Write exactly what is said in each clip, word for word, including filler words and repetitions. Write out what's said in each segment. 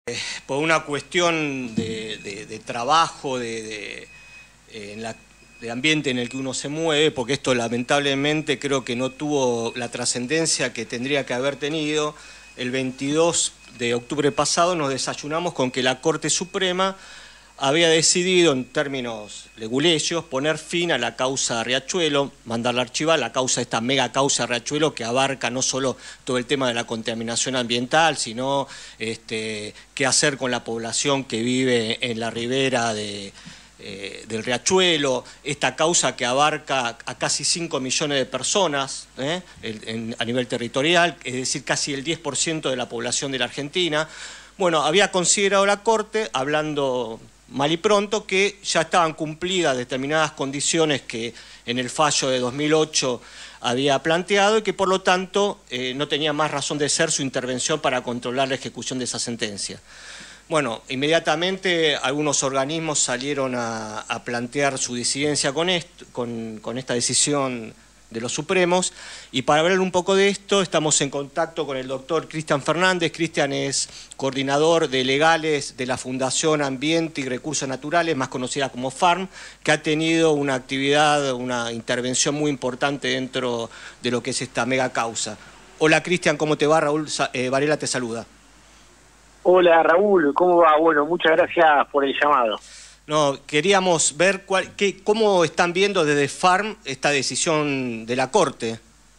Por una cuestión de, de, de trabajo, de, de, eh, en la, de ambiente en el que uno se mueve, porque esto lamentablemente creo que no tuvo la trascendencia que tendría que haber tenido. El veintidós de octubre pasado nos desayunamos con que la Corte Suprema había decidido, en términos leguleyos, poner fin a la causa Riachuelo, mandarla a archivar, la causa, esta mega causa Riachuelo, que abarca no solo todo el tema de la contaminación ambiental, sino este, qué hacer con la población que vive en la ribera de, eh, del Riachuelo, esta causa que abarca a casi cinco millones de personas ¿eh? en, en, a nivel territorial, es decir, casi el diez por ciento de la población de la Argentina. Bueno, había considerado la Corte, hablando mal y pronto, que ya estaban cumplidas determinadas condiciones que en el fallo de dos mil ocho había planteado y que por lo tanto eh, no tenía más razón de ser su intervención para controlar la ejecución de esa sentencia. Bueno, inmediatamente algunos organismos salieron a, a plantear su disidencia con, esto, con, con esta decisión de los Supremos, y para hablar un poco de esto estamos en contacto con el doctor Cristian Fernández. Cristian es coordinador de legales de la Fundación Ambiente y Recursos Naturales, más conocida como FARM, que ha tenido una actividad, una intervención muy importante dentro de lo que es esta mega causa. Hola Cristian, ¿cómo te va? Raúl eh, Varela te saluda. Hola Raúl, ¿cómo va? Bueno, muchas gracias por el llamado. No, queríamos ver cuál, qué, cómo están viendo desde FARM esta decisión de la Corte.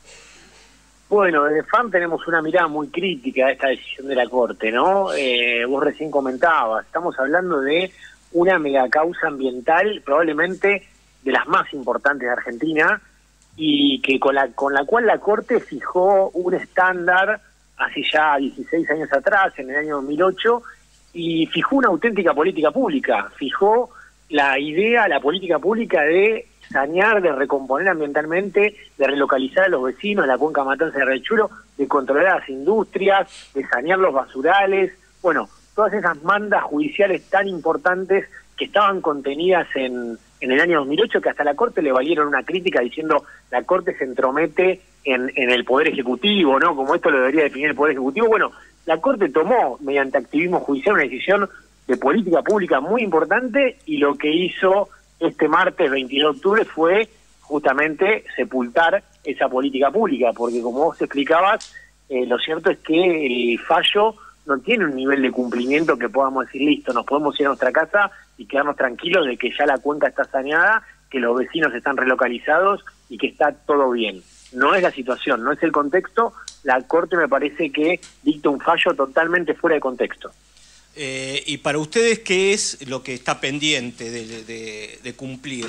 Bueno, desde FARM tenemos una mirada muy crítica a esta decisión de la Corte, ¿no? Eh, vos recién comentabas, estamos hablando de una megacausa ambiental, probablemente de las más importantes de Argentina, y que con la, con la cual la Corte fijó un estándar hace ya dieciséis años atrás, en el año dos mil ocho, y fijó una auténtica política pública, fijó la idea, la política pública de sanear, de recomponer ambientalmente, de relocalizar a los vecinos de la cuenca Matanza de Riachuelo, de controlar las industrias, de sanear los basurales, bueno, todas esas mandas judiciales tan importantes que estaban contenidas en, en el año dos mil ocho, que hasta la Corte le valieron una crítica diciendo la Corte se entromete en, en el Poder Ejecutivo, ¿no? Como esto lo debería definir el Poder Ejecutivo. Bueno, la Corte tomó, mediante activismo judicial, una decisión de política pública muy importante, y lo que hizo este martes veintidós de octubre fue justamente sepultar esa política pública, porque como vos explicabas, eh, lo cierto es que el fallo no tiene un nivel de cumplimiento que podamos decir, listo, nos podemos ir a nuestra casa y quedarnos tranquilos de que ya la cuenca está saneada, que los vecinos están relocalizados y que está todo bien. No es la situación, no es el contexto. La Corte me parece que dicta un fallo totalmente fuera de contexto. Eh, ¿Y para ustedes qué es lo que está pendiente de, de, de cumplir?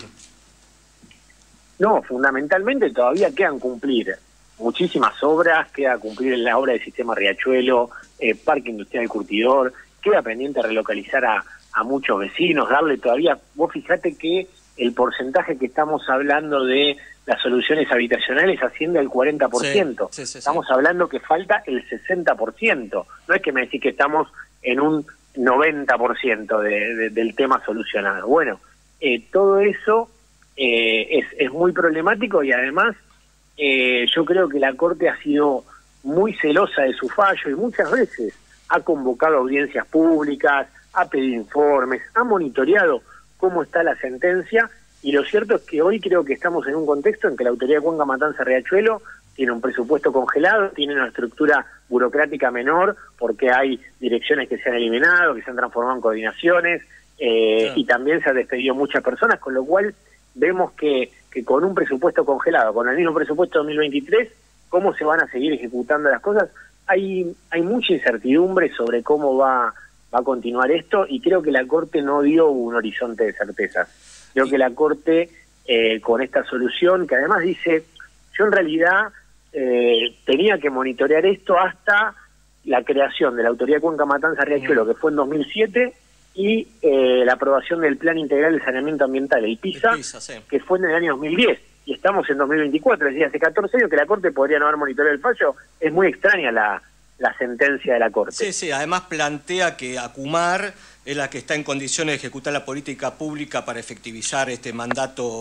No, fundamentalmente todavía quedan cumplir muchísimas obras, queda cumplir la obra del sistema Riachuelo, eh, Parque Industrial del Curtidor, queda pendiente relocalizar a, a muchos vecinos, darle todavía, vos fijate que el porcentaje que estamos hablando de las soluciones habitacionales asciende al cuarenta por ciento. Sí, sí, sí, estamos sí. hablando que falta el sesenta por ciento. No es que me decís que estamos en un noventa por ciento de, de, del tema solucionado. Bueno, eh, todo eso eh, es, es muy problemático, y además eh, yo creo que la Corte ha sido muy celosa de su fallo y muchas veces ha convocado audiencias públicas, ha pedido informes, ha monitoreado cómo está la sentencia, y lo cierto es que hoy creo que estamos en un contexto en que la Autoridad de Cuenca Matanza Riachuelo tiene un presupuesto congelado, tiene una estructura burocrática menor, porque hay direcciones que se han eliminado, que se han transformado en coordinaciones, eh, sí. y también se han despedido muchas personas, con lo cual vemos que, que con un presupuesto congelado, con el mismo presupuesto dos mil veintitrés, cómo se van a seguir ejecutando las cosas. Hay, hay mucha incertidumbre sobre cómo va, va a continuar esto, y creo que la Corte no dio un horizonte de certezas. Creo que la Corte, eh, con esta solución, que además dice, yo en realidad eh, tenía que monitorear esto hasta la creación de la Autoridad de Cuenca Matanza Riachuelo, que fue en dos mil siete, y eh, la aprobación del Plan Integral de Saneamiento Ambiental, el PISA, el PISA sí. que fue en el año dos mil diez, y estamos en dos mil veinticuatro, es decir, hace catorce años que la Corte podría no haber monitoreado el fallo. Es muy extraña la, la sentencia de la Corte. Sí, sí, además plantea que ACUMAR es la que está en condiciones de ejecutar la política pública para efectivizar este mandato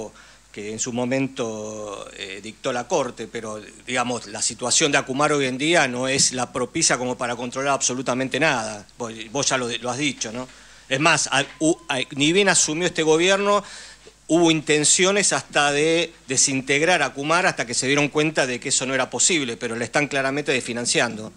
que en su momento eh, dictó la Corte, pero digamos, la situación de Akumar hoy en día no es la propicia como para controlar absolutamente nada. Vos, vos ya lo, lo has dicho, ¿no? Es más, a, u, a, ni bien asumió este gobierno, hubo intenciones hasta de desintegrar a Akumar hasta que se dieron cuenta de que eso no era posible, pero le están claramente desfinanciando.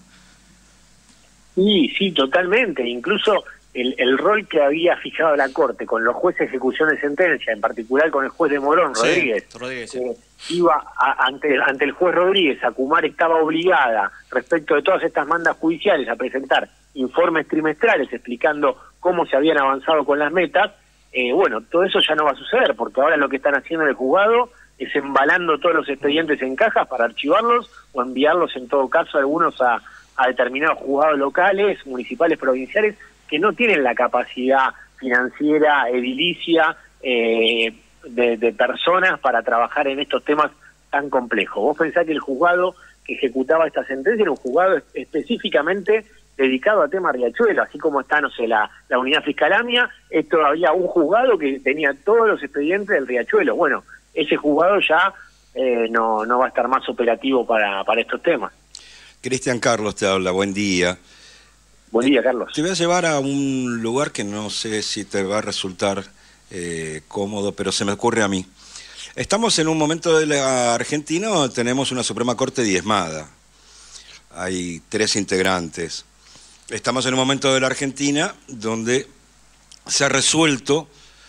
Sí, sí, totalmente. Incluso el, el rol que había fijado la Corte con los jueces de ejecución de sentencia, en particular con el juez de Morón, sí, Rodríguez, Rodríguez sí. eh, iba a, ante, ante el juez Rodríguez, Akumar estaba obligada, respecto de todas estas mandas judiciales, a presentar informes trimestrales explicando cómo se habían avanzado con las metas. Eh, bueno, todo eso ya no va a suceder, porque ahora lo que están haciendo en el juzgado es embalando todos los expedientes en cajas para archivarlos o enviarlos, en todo caso, algunos a, a determinados juzgados locales, municipales, provinciales, que no tienen la capacidad financiera, edilicia, eh, de, de personas para trabajar en estos temas tan complejos. Vos pensás que el juzgado que ejecutaba esta sentencia era un juzgado específicamente dedicado a tema Riachuelo, así como está, no sé, la, la unidad fiscalamia, es todavía un juzgado que tenía todos los expedientes del Riachuelo. Bueno, ese juzgado ya eh, no, no va a estar más operativo para, para estos temas. Cristian Carlos te habla, buen día. Buen día, Carlos. Te voy a llevar a un lugar que no sé si te va a resultar eh, cómodo, pero se me ocurre a mí. Estamos en un momento de la Argentina donde tenemos una Suprema Corte diezmada. Hay tres integrantes. Estamos en un momento de la Argentina donde se ha resuelto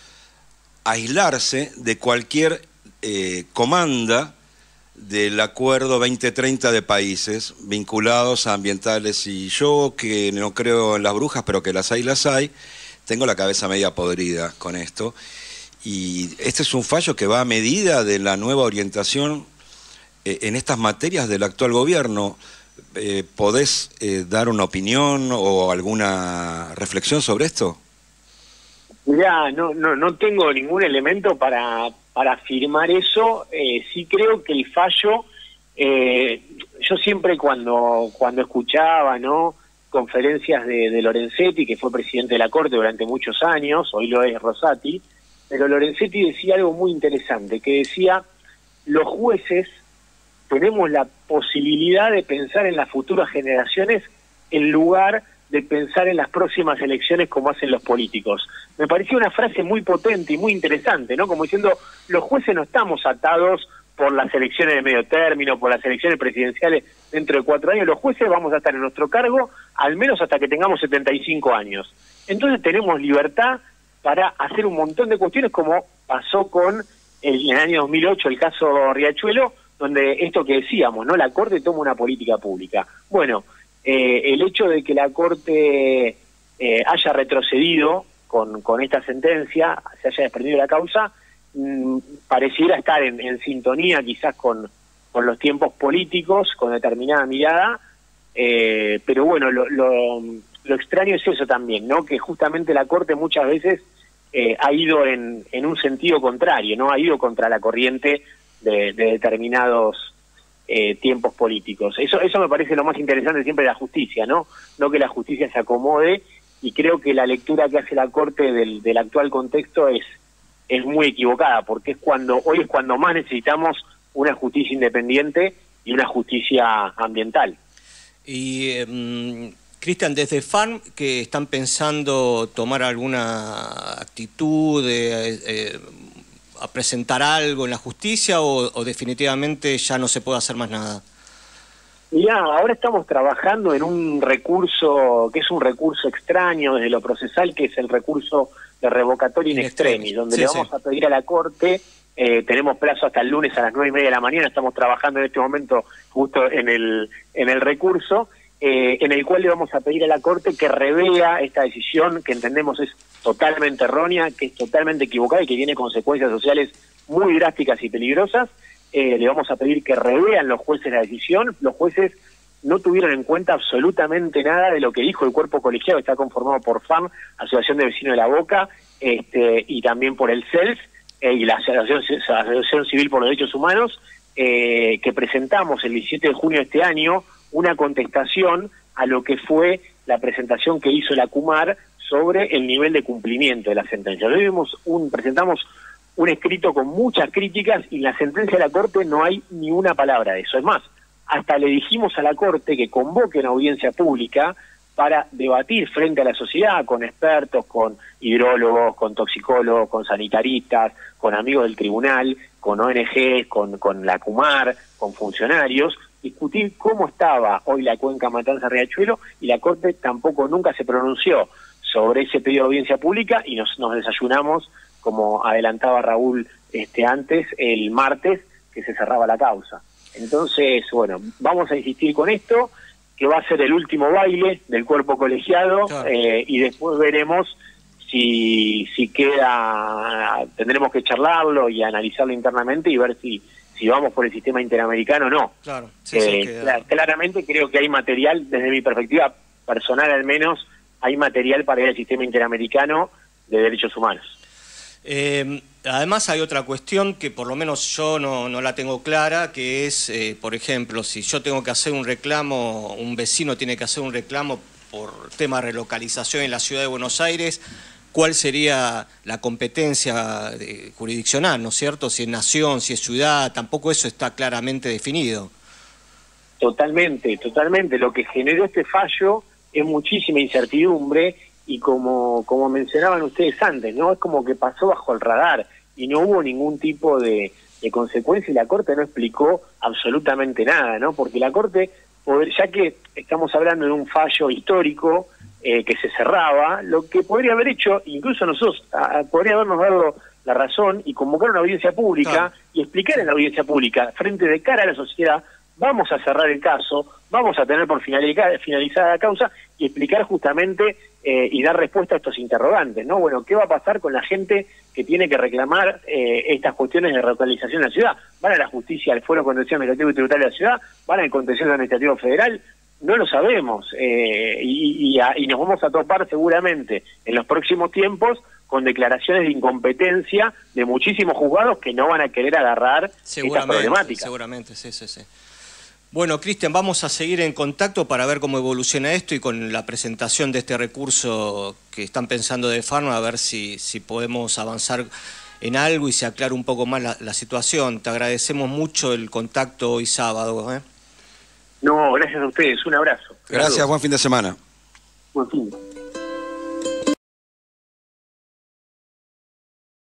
aislarse de cualquier eh, comanda del Acuerdo veinte treinta de países vinculados a ambientales, y yo, que no creo en las brujas, pero que las hay, las hay, tengo la cabeza media podrida con esto, y este es un fallo que va a medida de la nueva orientación eh, en estas materias del actual gobierno. Eh, ¿Podés eh, dar una opinión o alguna reflexión sobre esto? Mirá, no, no, no tengo ningún elemento para, para afirmar eso. Eh, sí creo que el fallo, eh, yo siempre cuando, cuando escuchaba, ¿no?, conferencias de, de Lorenzetti, que fue presidente de la Corte durante muchos años, hoy lo es Rosati, pero Lorenzetti decía algo muy interesante, que decía, los jueces tenemos la posibilidad de pensar en las futuras generaciones en lugar de pensar en las próximas elecciones como hacen los políticos. Me pareció una frase muy potente y muy interesante, ¿no? Como diciendo, los jueces no estamos atados por las elecciones de medio término, por las elecciones presidenciales dentro de cuatro años. Los jueces vamos a estar en nuestro cargo al menos hasta que tengamos setenta y cinco años. Entonces tenemos libertad para hacer un montón de cuestiones, como pasó con el, en el año dos mil ocho el caso Riachuelo, donde esto que decíamos, ¿no?, la Corte toma una política pública. Bueno, eh, el hecho de que la Corte eh, haya retrocedido con, con esta sentencia, se haya desprendido la causa, mmm, pareciera estar en, en sintonía quizás con, con los tiempos políticos, con determinada mirada, eh, pero bueno, lo, lo, lo extraño es eso también, ¿no?, que justamente la Corte muchas veces eh, ha ido en, en un sentido contrario, ¿no?, ha ido contra la corriente De, de determinados eh, tiempos políticos. Eso eso me parece lo más interesante siempre de la justicia, ¿no? No que la justicia se acomode, y creo que la lectura que hace la Corte del, del actual contexto es, es muy equivocada, porque es cuando hoy es cuando más necesitamos una justicia independiente y una justicia ambiental. Y, eh, Cristian, desde F A R M, que están pensando tomar alguna actitud de... Eh, a presentar algo en la justicia, o, o definitivamente ya no se puede hacer más nada? Mirá, ahora estamos trabajando en un recurso que es un recurso extraño desde lo procesal, que es el recurso de revocatoria in extremis, donde sí, le vamos sí. a pedir a la Corte, eh, tenemos plazo hasta el lunes a las nueve y media de la mañana, estamos trabajando en este momento justo en el, en el recurso, eh, en el cual le vamos a pedir a la Corte que revea esta decisión que entendemos es totalmente errónea, que es totalmente equivocada y que tiene consecuencias sociales muy drásticas y peligrosas. Eh, le vamos a pedir que revean los jueces la decisión. Los jueces no tuvieron en cuenta absolutamente nada de lo que dijo el cuerpo colegiado, que está conformado por F A M, Asociación de Vecinos de la Boca, este, y también por el C E L S eh, y la Asociación, Asociación Civil por los Derechos Humanos, eh, que presentamos el diecisiete de junio de este año una contestación a lo que fue la presentación que hizo la Akumar sobre el nivel de cumplimiento de la sentencia. Hoy vimos un, presentamos un escrito con muchas críticas y en la sentencia de la Corte no hay ni una palabra de eso. Es más, hasta le dijimos a la Corte que convoque una audiencia pública para debatir frente a la sociedad con expertos, con hidrólogos, con toxicólogos, con sanitaristas, con amigos del tribunal, con O N Ges, con, con la CUMAR, con funcionarios, discutir cómo estaba hoy la cuenca Matanza-Riachuelo, y la Corte tampoco nunca se pronunció sobre ese pedido de audiencia pública y nos, nos desayunamos, como adelantaba Raúl este antes, el martes que se cerraba la causa. Entonces, bueno, vamos a insistir con esto, que va a ser el último baile del cuerpo colegiado, claro. eh, y después veremos si, si queda, tendremos que charlarlo y analizarlo internamente y ver si, si vamos por el sistema interamericano o no. Claro, sí, eh, sí, queda... Claramente creo que hay material, desde mi perspectiva personal al menos, hay material para ir al sistema interamericano de derechos humanos. Eh, además hay otra cuestión que por lo menos yo no, no la tengo clara, que es, eh, por ejemplo, si yo tengo que hacer un reclamo, un vecino tiene que hacer un reclamo por tema de relocalización en la ciudad de Buenos Aires, ¿cuál sería la competencia de, jurisdiccional, ¿no es cierto? Si es nación, si es ciudad, tampoco eso está claramente definido. Totalmente, totalmente. Lo que generó este fallo es muchísima incertidumbre. Y como, como mencionaban ustedes antes, ¿no? Es como que pasó bajo el radar y no hubo ningún tipo de, de consecuencia, y la Corte no explicó absolutamente nada, ¿no? Porque la Corte, ya que estamos hablando de un fallo histórico eh, que se cerraba, lo que podría haber hecho, incluso nosotros, a, podría habernos dado la razón y convocar una audiencia pública, claro, y explicar en la audiencia pública, frente de cara a la sociedad, vamos a cerrar el caso, vamos a tener por finalizada la causa y explicar justamente eh, y dar respuesta a estos interrogantes, ¿no? Bueno, ¿qué va a pasar con la gente que tiene que reclamar eh, estas cuestiones de relocalización en la ciudad? ¿Van a la justicia, al Foro de Contencioso Administrativo y Tributario de la ciudad? ¿Van al Contencioso Administrativo Federal? No lo sabemos, eh, y, y, a, y nos vamos a topar seguramente en los próximos tiempos con declaraciones de incompetencia de muchísimos juzgados que no van a querer agarrar esta problemática. Seguramente, sí, sí, sí. Bueno, Cristian, vamos a seguir en contacto para ver cómo evoluciona esto y con la presentación de este recurso que están pensando de Farma, a ver si, si podemos avanzar en algo y se aclara un poco más la, la situación. Te agradecemos mucho el contacto hoy sábado, ¿eh? No, gracias a ustedes. Un abrazo. Gracias, buen fin de semana. Buen fin.